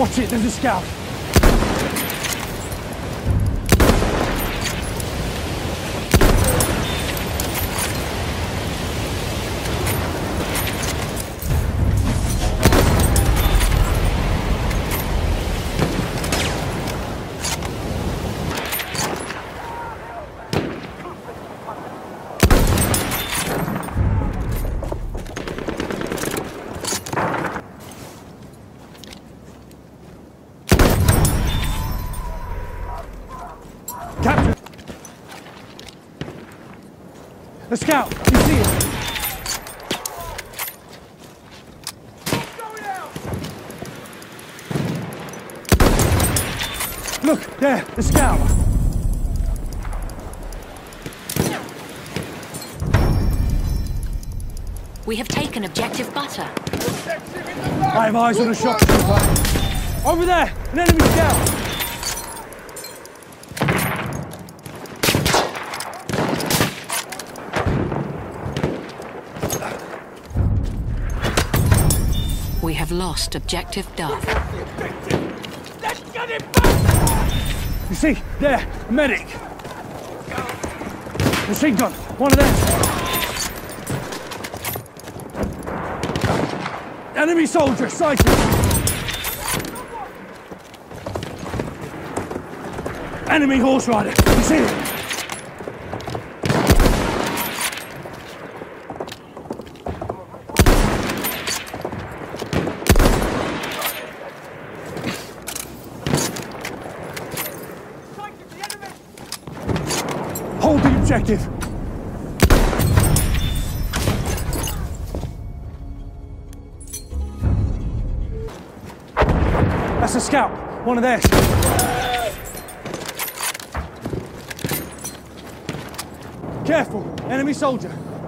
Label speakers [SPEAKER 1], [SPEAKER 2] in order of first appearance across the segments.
[SPEAKER 1] Watch it, there's a scout. Captain! A scout! You see it? Look, there, the scout!
[SPEAKER 2] We have taken objective butter.
[SPEAKER 1] I have eyes on a shot trooper. Over there, an enemy scout!
[SPEAKER 2] We have lost objective Duff.
[SPEAKER 1] Let's get him back! You see, there, a medic. Machine gun, one of them. Enemy soldier, sighted. Enemy horse rider, you see it? Hold the objective. That's a scout, one of theirs. Careful, enemy soldier.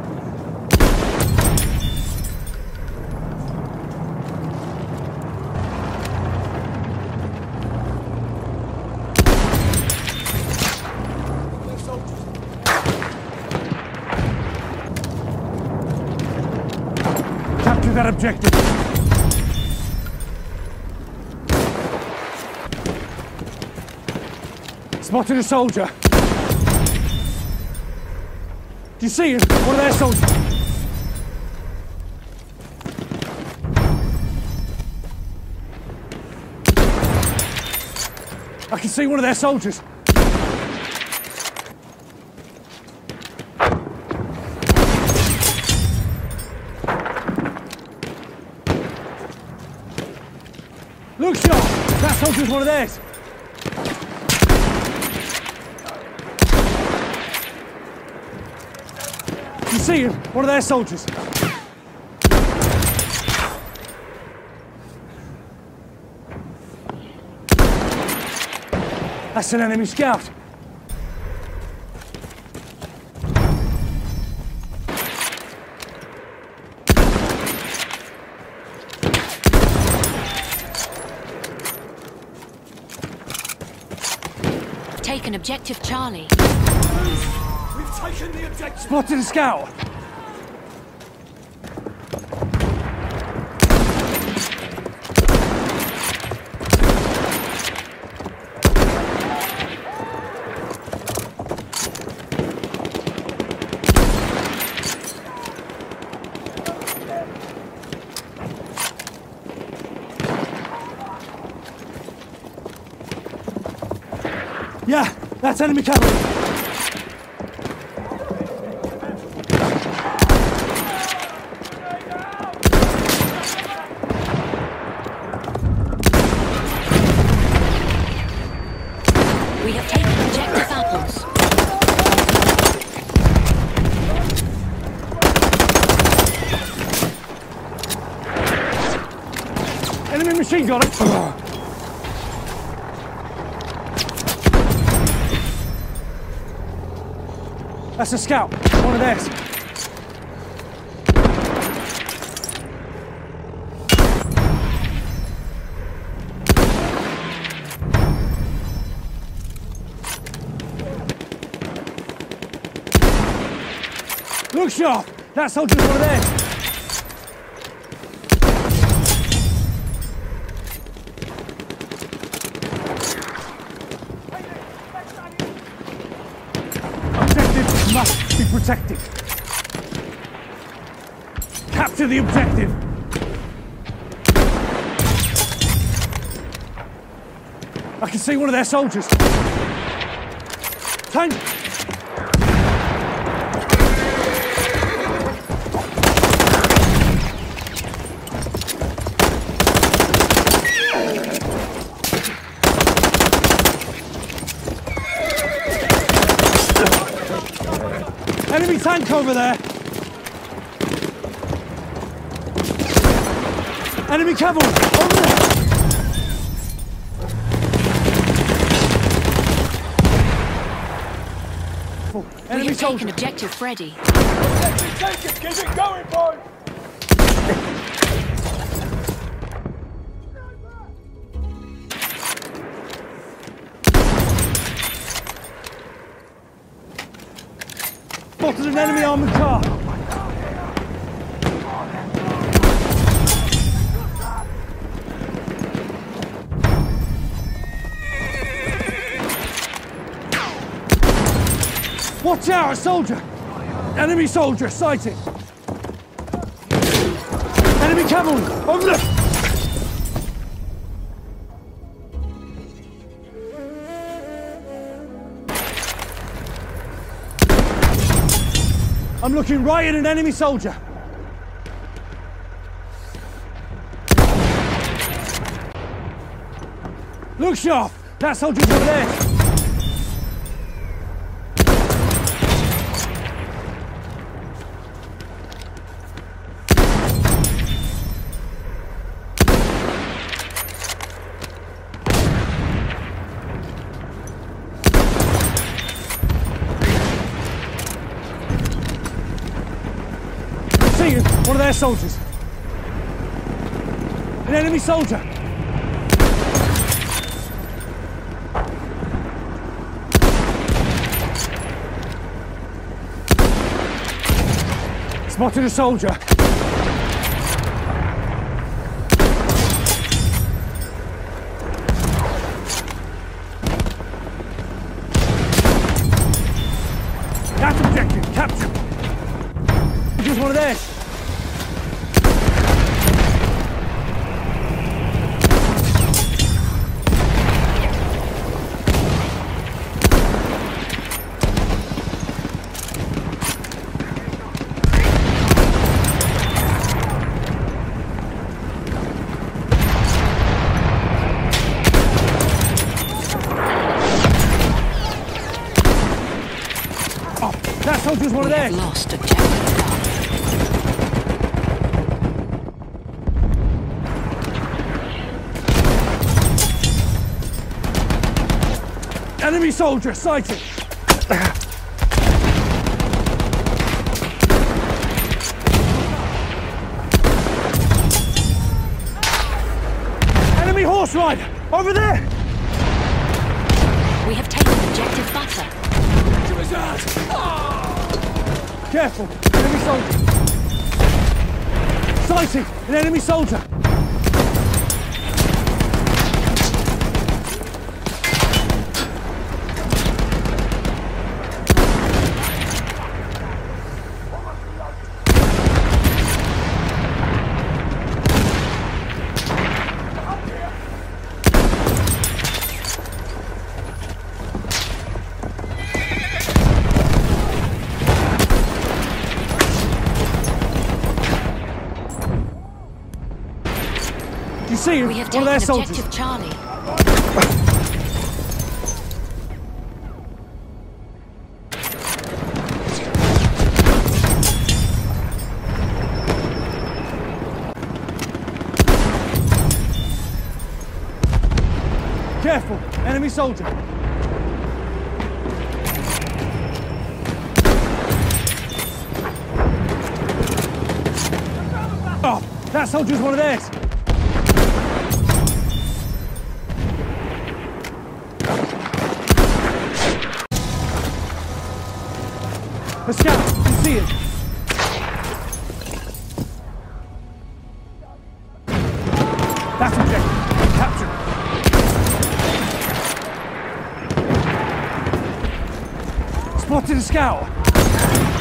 [SPEAKER 1] Capture that objective. Spotted a soldier. Do you see him? One of their soldiers. I can see one of their soldiers. Look sharp! That soldier's one of theirs. You see him? One of their soldiers. That's an enemy scout.
[SPEAKER 2] Taken objective Charlie.
[SPEAKER 1] We've taken the objective. Spotted a scout. Yeah, that's enemy cavalry.
[SPEAKER 2] We have taken objective apples.
[SPEAKER 1] Enemy machine gun. That's a scout, one of theirs. Look sharp, that soldier's one of theirs. protected. Capture the objective. I can see one of their soldiers. Tank! Enemy tank over there! Enemy cavalry! Over there!
[SPEAKER 2] We have taken objective Freddy.
[SPEAKER 1] Take it! Keep it going, boys! Spotted an enemy armored car! Watch out, a soldier! Enemy soldier, sighted! Enemy cavalry, over there! I'm looking right at an enemy soldier. Look sharp! That soldier's over there! One of their soldiers. An enemy soldier. Spotted a soldier. That objective, capture. Just one of theirs. That soldier's one of theirs.
[SPEAKER 2] We have lost objective.
[SPEAKER 1] Enemy soldier sighted. Enemy horse rider over there.
[SPEAKER 2] We have taken objective butter.
[SPEAKER 1] Careful, enemy soldier. Sighted, an enemy soldier. You see him?
[SPEAKER 2] We have
[SPEAKER 1] One of their
[SPEAKER 2] taken
[SPEAKER 1] soldiers.
[SPEAKER 2] objective Charlie.
[SPEAKER 1] Careful, enemy soldier. Oh, that soldier's one of theirs. A scout, you see it. That's objective. Capture. Spotted a scout.